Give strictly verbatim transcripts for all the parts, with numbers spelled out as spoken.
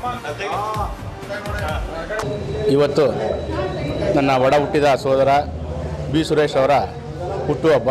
ಇವತ್ತು ನನ್ನ ಒಡ ಹುಟ್ಟಿದ ಸೋದರ ಬಿ ಸುರೇಶ್ ಅವರ ಹುಟ್ಟುಹಬ್ಬ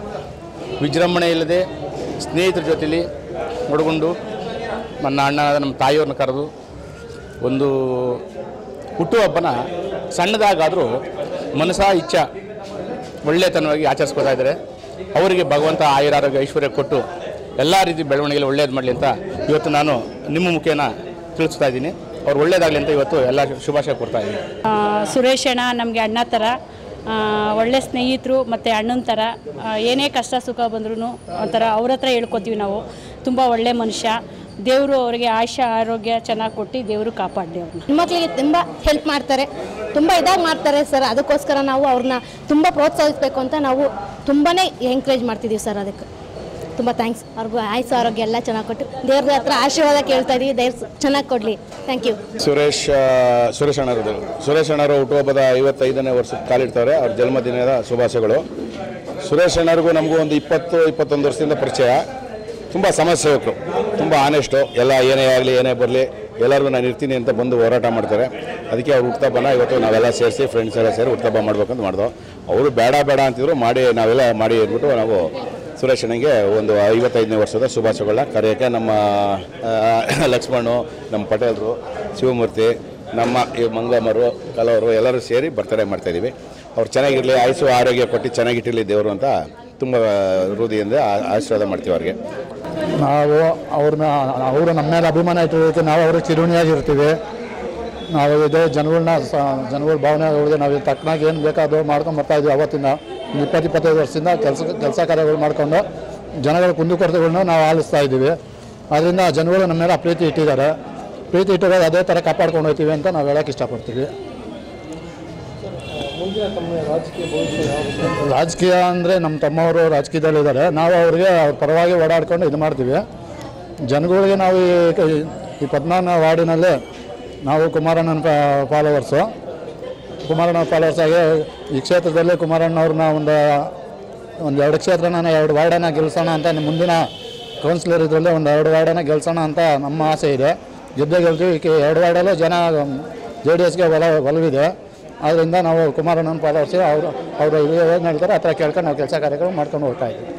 ವಿಜೃಂಭಣೆ ಇಲ್ಲದೆ ಸ್ನೇಹಿತರ ಜೊತೆಲಿ ಒಡಗೊಂಡು ನನ್ನ ಅಣ್ಣನಾದ ನಮ್ಮ ತಾಯಿಯವ್ರನ್ನ ಕರೆದು ಒಂದು ಹುಟ್ಟುಹಬ್ಬನ ಸಣ್ಣದಾಗಾದರೂ ಮನಸ ಇಚ್ಛಾ ಒಳ್ಳೆತನವಾಗಿ ಆಚರಿಸ್ಕೊತಾ ಇದ್ದಾರೆ. ಅವರಿಗೆ ಭಗವಂತ ಆಯುರಾರೋಗ್ಯ ಐಶ್ವರ್ಯ ಕೊಟ್ಟು ಎಲ್ಲ ರೀತಿ ಬೆಳವಣಿಗೆಯಲ್ಲಿ ಒಳ್ಳೇದು ಮಾಡಲಿ ಅಂತ ಇವತ್ತು ನಾನು ನಿಮ್ಮ ಮುಖೇನ ತಿಳಿಸ್ತಾ ಇದ್ದೀನಿ. ಅವ್ರು ಒಳ್ಳೇದಾಗಲಿ ಅಂತ ಇವತ್ತು ಎಲ್ಲ ಶುಭಾಶಯ ಕೊಡ್ತಾ ಇದ್ದೀನಿ. ಸುರೇಶ್ ಅಣ್ಣ ನಮಗೆ ಅಣ್ಣ ಥರ, ಒಳ್ಳೆ ಸ್ನೇಹಿತರು ಮತ್ತು ಅಣ್ಣನ ಥರ. ಏನೇ ಕಷ್ಟ ಸುಖ ಬಂದ್ರೂ ಒಂಥರ ಅವ್ರ ಹತ್ರ ಹೇಳ್ಕೊತೀವಿ ನಾವು. ತುಂಬ ಒಳ್ಳೆ ಮನುಷ್ಯ. ದೇವರು ಅವರಿಗೆ ಆಯುಷ್ಯ ಆರೋಗ್ಯ ಚೆನ್ನಾಗಿ ಕೊಟ್ಟು ದೇವರು ಕಾಪಾಡಲಿ. ಅವ್ರನ್ನ ಹೆಣ್ಮಕ್ಳಿಗೆ ತುಂಬ ಹೆಲ್ಪ್ ಮಾಡ್ತಾರೆ, ತುಂಬ ಇದಾಗಿ ಮಾಡ್ತಾರೆ ಸರ್. ಅದಕ್ಕೋಸ್ಕರ ನಾವು ಅವ್ರನ್ನ ತುಂಬ ಪ್ರೋತ್ಸಾಹಿಸಬೇಕು ಅಂತ ನಾವು ತುಂಬಾ ಎಂಕರೇಜ್ ಮಾಡ್ತಿದ್ದೀವಿ ಸರ್. ಅದಕ್ಕೆ ತುಂಬ ಥ್ಯಾಂಕ್ಸ್. ಅವ್ರಿಗೂ ಆಯುಷ್ಯ ಆರೋಗ್ಯ ಎಲ್ಲ ಚೆನ್ನಾಗಿ ಕೊಟ್ಟು ದೇವ್ರ ಹತ್ರ ಆಶೀರ್ವಾದ ಕೇಳ್ತಾ ಇದ್ದೀವಿ. ದೇವ್ರು ಚೆನ್ನಾಗಿ ಕೊಡಲಿ. Thank you. ಸುರೇಶ್ ಸುರೇಶ್ ಅಣ್ಣರದು ಸುರೇಶ್ ಅಣ್ಣರು ಹುಟ್ಟುಹಬ್ಬದ ಐವತ್ತೈದನೇ ವರ್ಷಕ್ಕೆ ಕಾಲಿಡ್ತಾರೆ. ಅವ್ರ ಜನ್ಮದಿನದ ಶುಭಾಶಯಗಳು. ಸುರೇಶ್ ಅಣ್ಣರಿಗೂ ನಮಗೂ ಒಂದು ಇಪ್ಪತ್ತು ಇಪ್ಪತ್ತೊಂದು ವರ್ಷದಿಂದ ಪರಿಚಯ. ತುಂಬ ಸಮಾಜಸೇವಕರು, ತುಂಬ ಆನೆಸ್ಟು. ಎಲ್ಲ ಏನೇ ಆಗಲಿ ಏನೇ ಬರಲಿ ಎಲ್ಲರಿಗೂ ನಾನು ಇರ್ತೀನಿ ಅಂತ ಬಂದು ಹೋರಾಟ ಮಾಡ್ತಾರೆ. ಅದಕ್ಕೆ ಅವ್ರು ಹುಟ್ಟುಹಬ್ಬನ ಇವತ್ತು ನಾವೆಲ್ಲ ಸೇರಿಸಿ ಫ್ರೆಂಡ್ಸ್ ಎಲ್ಲ ಸೇರಿ ಹುಟ್ಟುಹಬ್ಬ ಮಾಡ್ಬೇಕಂತ ಮಾಡಿದೋ. ಅವರು ಬೇಡ ಬೇಡ ಅಂತಿದ್ರು, ಮಾಡಿ ನಾವೆಲ್ಲ ಮಾಡಿ ಅಂದ್ಬಿಟ್ಟು ನಾವು ಸುರೇಶ್ ಅಣ್ಣಗೆ ಒಂದು ಐವತ್ತೈದನೇ ವರ್ಷದ ಶುಭಾಶಯಗಳನ್ನ ಕರೆಯೋಕ್ಕೆ ನಮ್ಮ ಲಕ್ಷ್ಮಣು, ನಮ್ಮ ಪಟೇಲರು, ಶಿವಮೂರ್ತಿ, ನಮ್ಮ ಈ ಮಂಗಮ್ಮರು, ಕಲವರು ಎಲ್ಲರೂ ಸೇರಿ ಬರ್ತಡೇ ಮಾಡ್ತಾಯಿದ್ದೀವಿ. ಅವ್ರು ಚೆನ್ನಾಗಿರಲಿ, ಆಯುಸ್ಸು ಆರೋಗ್ಯ ಕೊಟ್ಟು ಚೆನ್ನಾಗಿಟ್ಟಿರಲಿ ದೇವರು ಅಂತ ತುಂಬ ಹೃದಯದಿಂದ ಆಶೀರ್ವಾದ ಮಾಡ್ತೀವಿ ಅವ್ರಿಗೆ. ನಾವು ಅವ್ರನ್ನ ಅವರು ನಮ್ಮ ಮೇಲೆ ಅಭಿಮಾನ ಇಟ್ಟಿರೋದಕ್ಕೆ ನಾವು ಅವ್ರಿಗೆ ಚಿರುಣಿಯಾಗಿರ್ತೀವಿ. ನಾವು ಇದೇ ಜನಗಳನ್ನ ಜನಗಳ ಭಾವನೆ ಅವ್ರಿಗೆ ನಾವು ತಕ್ಕನಾಗಿ ಏನು ಬೇಕಾದರೂ ಮಾಡ್ಕೊಂಡು ಬರ್ತಾಯಿದ್ವಿ. ಅವತ್ತಿಂದ ಇಪ್ಪತ್ತು ಇಪ್ಪತ್ತೈದು ವರ್ಷದಿಂದ ಕೆಲಸ ಕೆಲಸ ಕಾರ್ಯಗಳು ಮಾಡಿಕೊಂಡು ಜನಗಳ ಕುಂದುಕೊರತೆಗಳನ್ನ ನಾವು ಆಲಿಸ್ತಾ ಇದ್ದೀವಿ. ಅದರಿಂದ ಜನಗಳು ನಮ್ಮ ಮೇಲೆ ಪ್ರೀತಿ ಇಟ್ಟಿದ್ದಾರೆ. ಪ್ರೀತಿ ಇಟ್ಟಿರೋದು ಅದೇ ಥರ ಕಾಪಾಡ್ಕೊಂಡು ಹೋಗ್ತೀವಿ ಅಂತ ನಾವು ಹೇಳೋಕ್ಕೆ ಇಷ್ಟಪಡ್ತೀವಿ. ರಾಜಕೀಯ ಅಂದರೆ ನಮ್ಮ ತಮ್ಮವರು ರಾಜಕೀಯದಲ್ಲಿದ್ದಾರೆ. ನಾವು ಅವ್ರಿಗೆ ಅವ್ರ ಪರವಾಗಿ ಓಡಾಡ್ಕೊಂಡು ಇದು ಮಾಡ್ತೀವಿ. ಜನಗಳಿಗೆ ನಾವು ಈ ಪದ್ನಾಲ್ಕನೇ ವಾರ್ಡಿನಲ್ಲಿ ನಾವು ಕುಮಾರಣ್ಣನ ಫಾಲೋವರ್ಸು. ಕುಮಾರಣ್ಣ ಫಾಲೋವರ್ಸ್ ಆಗಿ ಈ ಕ್ಷೇತ್ರದಲ್ಲಿ ಕುಮಾರಣ್ಣವ್ರನ್ನ ಒಂದು ಒಂದು ಎರಡು ಕ್ಷೇತ್ರನ ಎರಡು ವಾರ್ಡನ್ನು ಗೆಲ್ಲಿಸೋಣ ಅಂತ ಮುಂದಿನ ಕೌನ್ಸಿಲರ್ ಇದರಲ್ಲಿ ಒಂದು ಎರಡು ವಾರ್ಡನ್ನು ಗೆಲ್ಲಿಸೋಣ ಅಂತ ನಮ್ಮ ಆಸೆ ಇದೆ. ಗೆದ್ದೇ ಗೆಲ್ತೀವಿ. ಈ ಎರಡು ವಾರ್ಡಲ್ಲೂ ಜನ ಜೆ ಡಿ ಎಸ್ಗೆ ಒಲ ಒಲವಿದೆ. ಆದ್ದರಿಂದ ನಾವು ಕುಮಾರಣ್ಣನ ಫಾಲೋವರ್ಸ್ ಅವರು ಅವರು ಏನು ಹೇಳ್ತಾರೆ ಆ ಥರ ಕೇಳ್ಕೊಂಡು ನಾವು ಕೆಲಸ ಕಾರ್ಯಕ್ರಮ ಮಾಡ್ಕೊಂಡು ಹೋಗ್ತಾ ಇದ್ದೀವಿ.